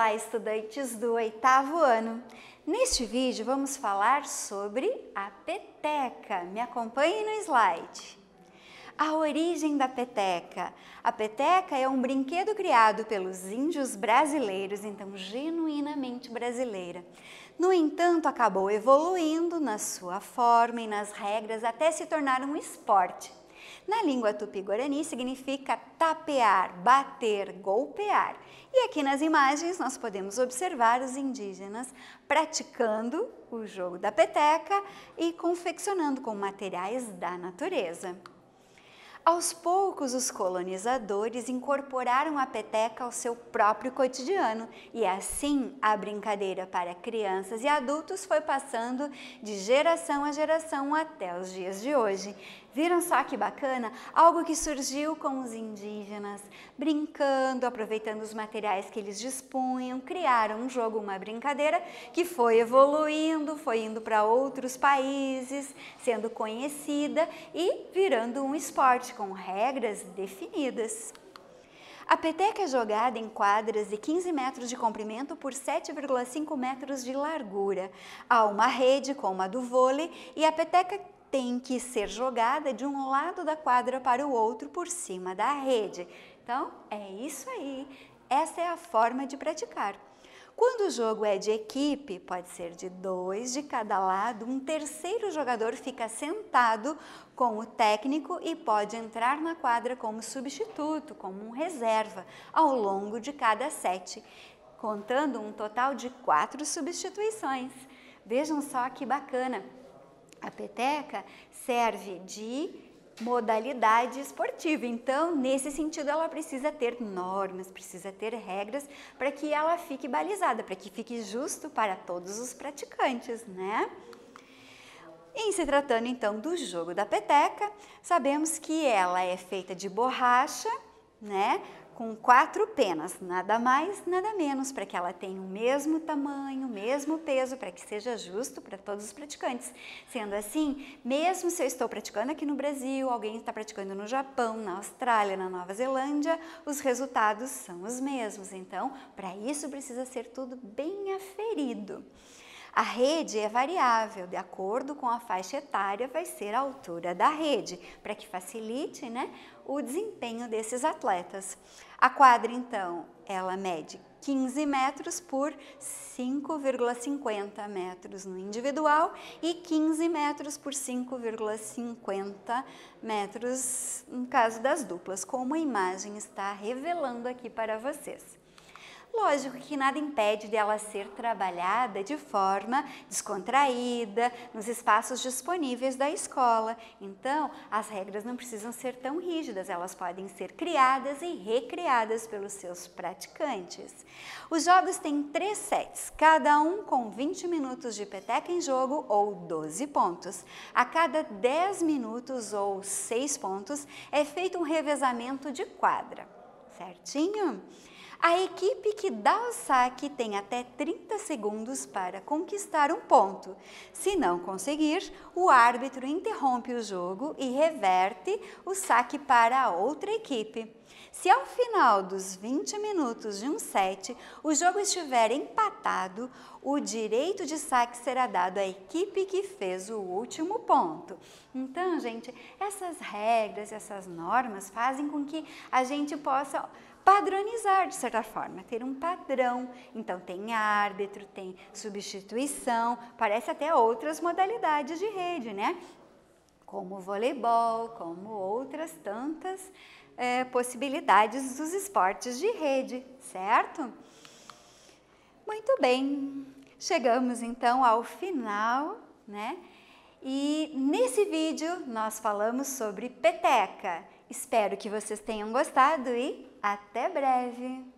Olá, estudantes do 8º ano! Neste vídeo vamos falar sobre a peteca. Me acompanhe no slide. A origem da peteca. A peteca é um brinquedo criado pelos índios brasileiros, então genuinamente brasileira. No entanto, acabou evoluindo na sua forma e nas regras até se tornar um esporte. Na língua tupi-guarani significa tapear, bater, golpear. E aqui nas imagens nós podemos observar os indígenas praticando o jogo da peteca e confeccionando com materiais da natureza. Aos poucos, os colonizadores incorporaram a peteca ao seu próprio cotidiano e assim a brincadeira para crianças e adultos foi passando de geração a geração até os dias de hoje. Viram só que bacana? Algo que surgiu com os indígenas, brincando, aproveitando os materiais que eles dispunham, criaram um jogo, uma brincadeira que foi evoluindo, foi indo para outros países, sendo conhecida e virando um esporte com regras definidas. A peteca é jogada em quadras de 15 metros de comprimento por 7,5 metros de largura. Há uma rede como a do vôlei e a peteca tem que ser jogada de um lado da quadra para o outro por cima da rede. Então, é isso aí. Essa é a forma de praticar. Quando o jogo é de equipe, pode ser de 2 de cada lado, um terceiro jogador fica sentado com o técnico e pode entrar na quadra como substituto, como um reserva, ao longo de cada set, contando um total de 4 substituições. Vejam só que bacana! A peteca serve de modalidade esportiva, então nesse sentido ela precisa ter normas, precisa ter regras para que ela fique balizada, para que fique justo para todos os praticantes, né? Em se tratando então do jogo da peteca, sabemos que ela é feita de borracha, né? Com 4 penas, nada mais, nada menos, para que ela tenha o mesmo tamanho, o mesmo peso, para que seja justo para todos os praticantes. Sendo assim, mesmo se eu estou praticando aqui no Brasil, alguém está praticando no Japão, na Austrália, na Nova Zelândia, os resultados são os mesmos. Então, para isso precisa ser tudo bem aferido. A rede é variável, de acordo com a faixa etária vai ser a altura da rede, para que facilite, né, o desempenho desses atletas. A quadra, então, ela mede 15 metros por 5,50 metros no individual e 15 metros por 5,50 metros no caso das duplas, como a imagem está revelando aqui para vocês. Lógico que nada impede dela ser trabalhada de forma descontraída nos espaços disponíveis da escola. Então, as regras não precisam ser tão rígidas, elas podem ser criadas e recriadas pelos seus praticantes. Os jogos têm 3 sets, cada um com 20 minutos de peteca em jogo ou 12 pontos. A cada 10 minutos ou 6 pontos é feito um revezamento de quadra, certinho? A equipe que dá o saque tem até 30 segundos para conquistar um ponto. Se não conseguir, o árbitro interrompe o jogo e reverte o saque para a outra equipe. Se ao final dos 20 minutos de um set o jogo estiver empatado, o direito de saque será dado à equipe que fez o último ponto. Então, gente, essas regras, essas normas fazem com que a gente possa padronizar de certa forma, ter um padrão. Então tem árbitro, tem substituição, parece até outras modalidades de rede, né? Como o voleibol, como outras tantas possibilidades dos esportes de rede, certo? Muito bem, chegamos então ao final, né? E nesse vídeo nós falamos sobre peteca. Espero que vocês tenham gostado e até breve!